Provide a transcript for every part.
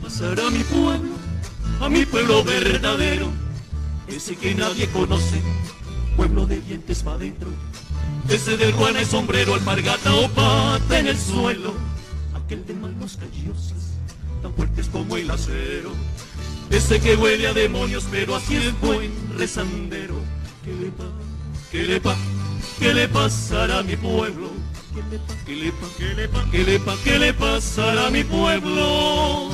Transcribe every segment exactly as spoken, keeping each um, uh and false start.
pasará a mi pueblo, a mi pueblo verdadero, ese que nadie conoce, pueblo de dientes pa' dentro, ese de ruana y sombrero, alpargata o pata en el suelo, aquel de manos callosas, tan fuertes como el acero, ese que huele a demonios pero así es buen rezandero. ¿Qué le pa, qué le pa, qué le pasará a mi pueblo? ¿Qué le pa, qué le pa, qué le pa, qué le pasará a mi pueblo?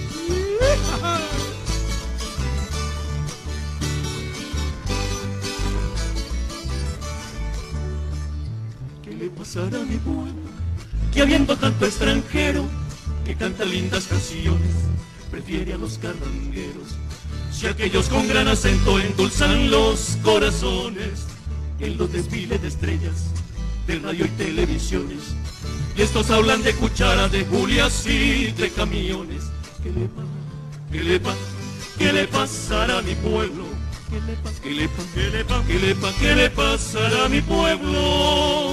¿Qué le pasará a mi pueblo? Que habiendo tanto extranjero que canta lindas canciones, prefiere a los carrangueros. Si aquellos con gran acento endulzan los corazones en los desfiles de estrellas de radio y televisiones, y estos hablan de cucharas, de julias y de camiones. ¿Qué le pa, qué le pa, qué le pasará a mi pueblo? ¿Qué le pa, qué le pa, qué le pa, qué le pa, qué le pasará a mi pueblo?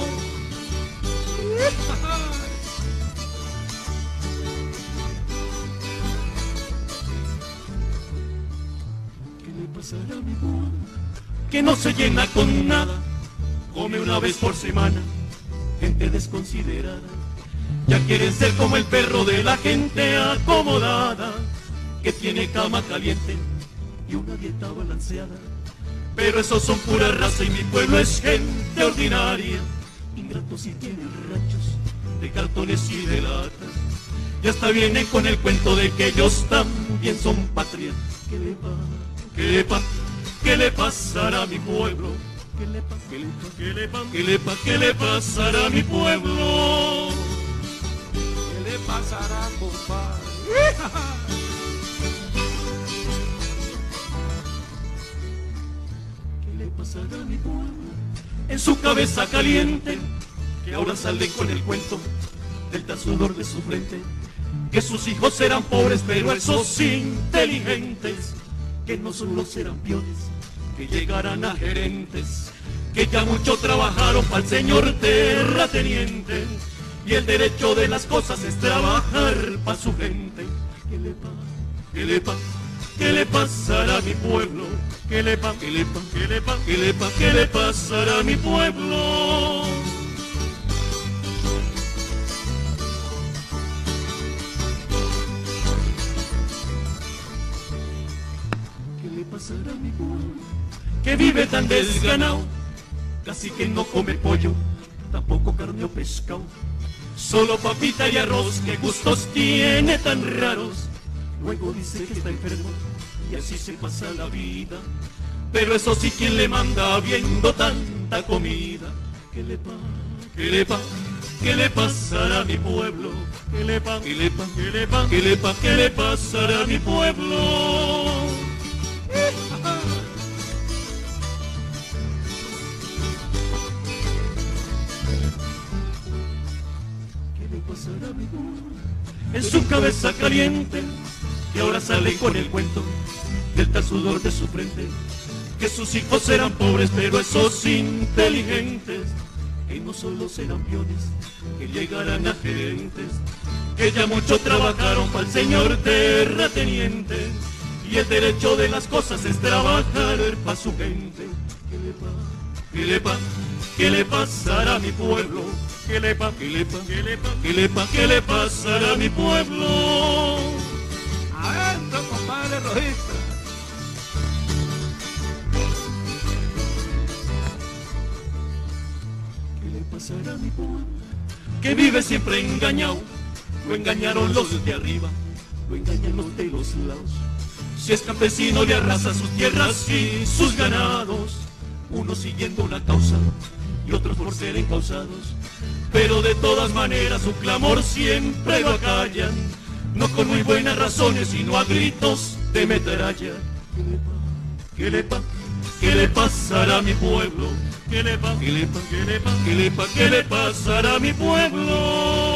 ¿Qué le pasará a mi pueblo? Que no se llena con nada, come una vez por semana, gente desconsiderada. Ya quieren ser como el perro de la gente acomodada, que tiene cama caliente y una dieta balanceada. Pero esos son pura raza y mi pueblo es gente ordinaria, ingratos y tienen ranchos de cartones y de latas. Y hasta vienen con el cuento de que ellos también son patria. ¿Qué le pa, qué le pa, qué le pasará a mi pueblo? ¿Qué le pa, qué le pa, qué le pa, qué le pa, qué le pasará a mi pueblo? ¿Qué le pasará, compadre? ¿Qué le pasará a mi pueblo? En su cabeza caliente, que ahora salen con el cuento del sudor de su frente, que sus hijos eran pobres pero esos inteligentes, que no solo serán peones, que llegarán a gerentes, que ya mucho trabajaron para el señor terrateniente, y el derecho de las cosas es trabajar para su gente. ¿Qué le pa, qué le pa, qué le pasará a mi pueblo? ¿Qué le pa, qué le pa, qué le pa, qué le pa, qué le pasará a mi pueblo? ¿Qué le pasará a mi pueblo? Que vive tan desganado, casi que no come pollo, tampoco carne o pescado, solo papita y arroz, que gustos tiene tan raros. Luego dice que está enfermo y así se pasa la vida, pero eso sí, ¿quién le manda viendo tanta comida? ¿Qué le pa, qué le pa, qué le pasará a mi pueblo? ¿Qué le pa, qué le pa, qué le pa, qué le pa, qué le pasará a mi pueblo? Pasará mi pueblo? En su cabeza caliente, que ahora sale con el cuento del tal sudor de su frente, que sus hijos eran pobres pero esos inteligentes, que no solo serán peones, que llegarán a gerentes, que ya mucho trabajaron para el señor terrateniente, y el derecho de las cosas es trabajar para su gente. ¿Qué le pa, qué le pa, qué le pasará a mi pueblo? ¿Qué le pa, qué le pa, qué le pa, qué le pa, qué le pasará a mi pueblo? Adentro, compadre Rojista. ¿Qué le pasará a mi pueblo? Que vive siempre engañado, lo engañaron los de arriba, lo engañan los de los lados. Si es campesino le arrasa sus tierras y sus ganados, unos siguiendo una causa y otros por ser encausados, pero de todas maneras su clamor siempre lo acallan, no con muy buenas razones, sino a gritos de metralla. ¿Qué le pa, qué le pasará a mi pueblo? ¿Qué le pa, qué le pa, qué le pa, qué le pa, qué le pasará a mi pueblo?